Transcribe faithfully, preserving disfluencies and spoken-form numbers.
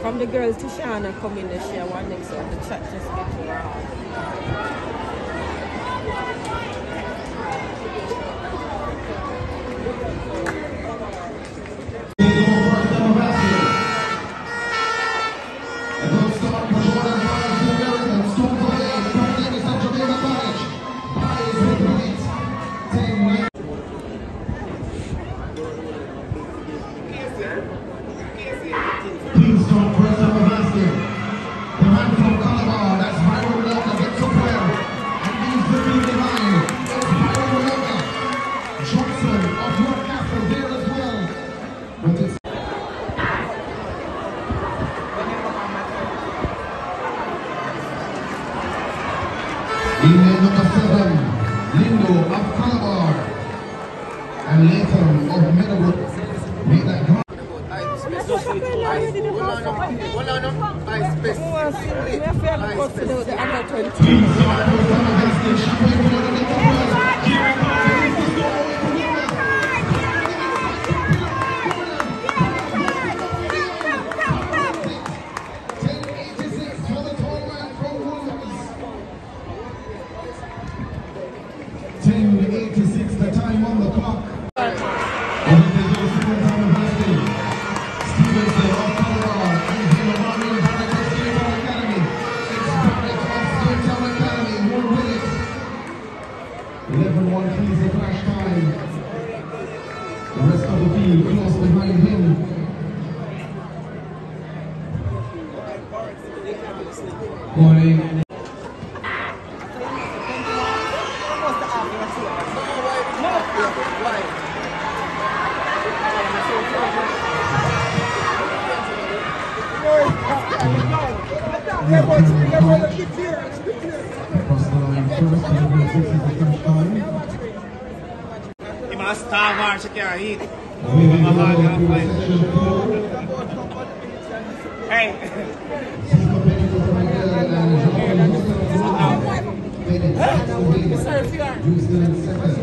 From the girls, Tishana come in and share one next to the chat just get to her house. Kingston first ever basket. The man from Calabar, that's Byron Walker, gets up well and leaves the field behind. It's Byron Walker. Johnson of York Castle there as well. But it's in lane number seven, Lindo of Calabar and Leighton of Meadowbrook made that draw. ten eighty-six the time on the clock. eleven one please the flash time. The rest of the field close behind him. Morning. Across the line first, this is the flash time. He must have our security. Hey. Houston second.